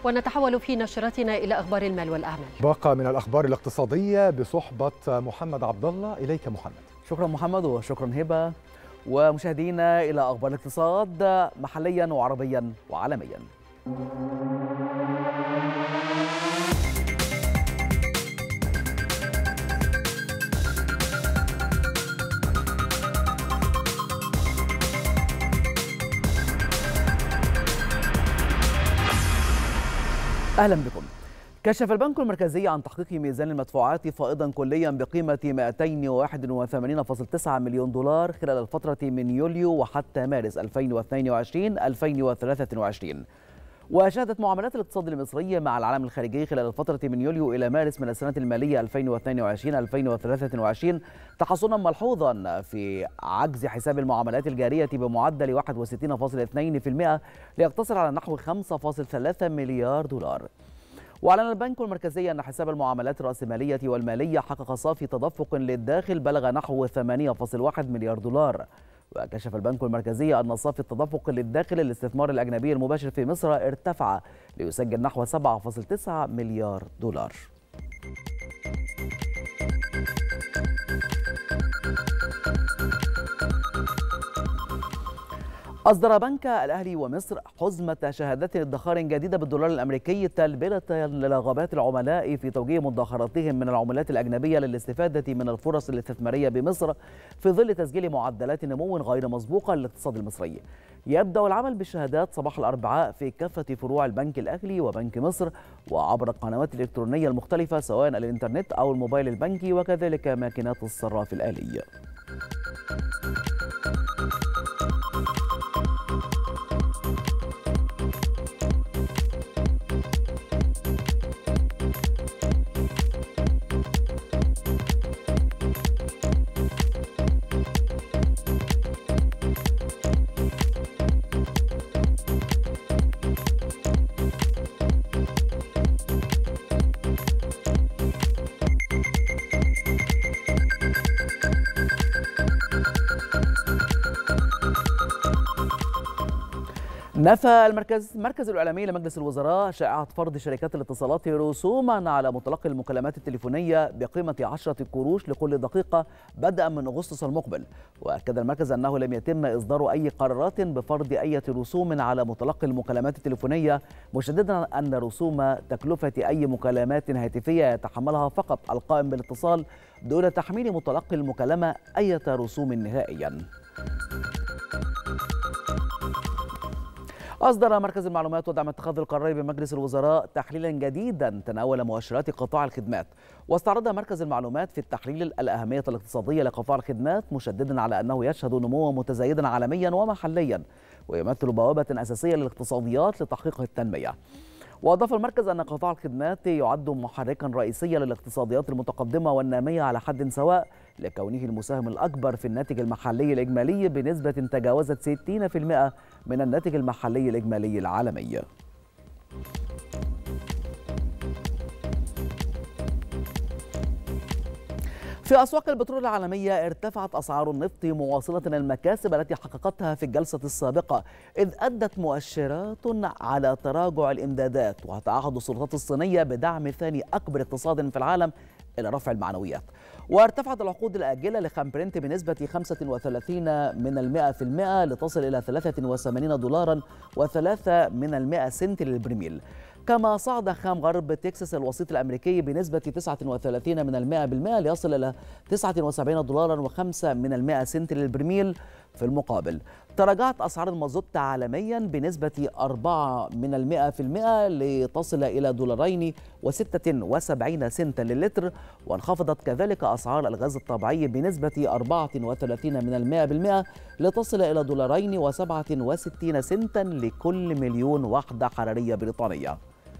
ونتحول في نشرتنا إلى أخبار المال والأعمال. باقة من الأخبار الاقتصادية بصحبة محمد عبد الله. إليك محمد. شكرا محمد وشكرا هبة. ومشاهدينا إلى أخبار الاقتصاد محليا وعربيا وعالميا. أهلا بكم. كشف البنك المركزي عن تحقيق ميزان المدفوعات فائضا كليا بقيمة 281.9 مليون دولار خلال الفترة من يوليو وحتى مارس 2022-2023. وشهدت معاملات الاقتصاد المصري مع العالم الخارجي خلال الفترة من يوليو إلى مارس من السنة المالية 2022-2023 تحسنا ملحوظا في عجز حساب المعاملات الجارية بمعدل 61.2% ليقتصر على نحو 5.3 مليار دولار. وأعلن البنك المركزي أن حساب المعاملات الرأسمالية والمالية حقق صافي تدفق للداخل بلغ نحو 8.1 مليار دولار. وكشف البنك المركزي أن صافي التدفق للداخل الاستثمار الأجنبي المباشر في مصر ارتفع ليسجل نحو 7.9 مليار دولار. أصدر بنك الأهلي ومصر حزمة شهادات ادخار جديدة بالدولار الأمريكي تلبية لرغبات العملاء في توجيه مدخراتهم من العملات الأجنبية للاستفادة من الفرص الاستثمارية بمصر في ظل تسجيل معدلات نمو غير مسبوقة للاقتصاد المصري. يبدأ العمل بالشهادات صباح الأربعاء في كافة فروع البنك الأهلي وبنك مصر وعبر القنوات الإلكترونية المختلفة سواء الإنترنت أو الموبايل البنكي وكذلك ماكينات الصراف الآلي. نفى المركز الإعلامي لمجلس الوزراء شائعة فرض شركات الاتصالات رسوما على متلقي المكالمات التليفونية بقيمة 10 قروش لكل دقيقة بدءا من أغسطس المقبل. وأكد المركز أنه لم يتم إصدار أي قرارات بفرض أي رسوم على متلقي المكالمات التليفونية، مشددا أن رسوم تكلفة أي مكالمات هاتفية يتحملها فقط القائم بالاتصال دون تحميل متلقي المكالمة أي رسوم نهائيا. أصدر مركز المعلومات ودعم اتخاذ القرار بمجلس الوزراء تحليلا جديدا تناول مؤشرات قطاع الخدمات. واستعرض مركز المعلومات في التحليل الأهمية الاقتصادية لقطاع الخدمات، مشددا على أنه يشهد نموا متزايدا عالميا ومحليا ويمثل بوابة أساسية للاقتصاديات لتحقيق التنمية. وأضاف المركز أن قطاع الخدمات يعد محركا رئيسيا للاقتصاديات المتقدمة والنامية على حد سواء، لكونه المساهم الأكبر في الناتج المحلي الإجمالي بنسبة تجاوزت 60% من الناتج المحلي الإجمالي العالمي. في أسواق البترول العالمية ارتفعت أسعار النفط مواصلة المكاسب التي حققتها في الجلسة السابقة، إذ أدت مؤشرات على تراجع الإمدادات وتعهد السلطات الصينية بدعم ثاني أكبر اقتصاد في العالم إلى رفع المعنويات. وارتفعت العقود الآجلة لخام برنت بنسبة 35% لتصل إلى $83.03 للبرميل. كما صعد خام غرب تكساس الوسيط الأمريكي بنسبة 39% ليصل إلى $99.05 للبرميل. في المقابل تراجعت أسعار المازوت عالميا بنسبة 4% لتصل إلى $2.76 للتر، وانخفضت كذلك أسعار الغاز الطبيعي بنسبة 34% لتصل إلى $2.67 لكل مليون وحدة حرارية بريطانية.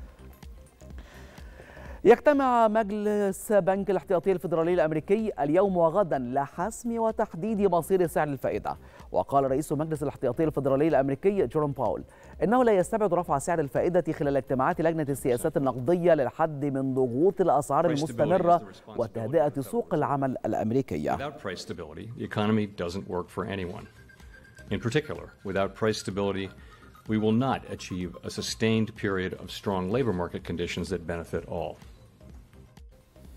يجتمع مجلس بنك الاحتياطي الفيدرالي الأمريكي اليوم وغدا لحسم وتحديد مصير سعر الفائدة. وقال رئيس مجلس الاحتياطي الفيدرالي الأمريكي جيروم باول إنه لا يستبعد رفع سعر الفائدة خلال اجتماعات لجنة السياسات النقدية للحد من ضغوط الأسعار المستمرة وتهدئة سوق العمل الأمريكية. In particular, without price stability, we will not achieve a sustained period of strong labor market conditions that benefit all.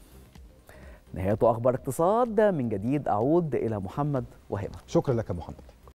نهاية أخبار اقتصاد. من جديد أعود إلى محمد وهبة. شكرا لك محمد.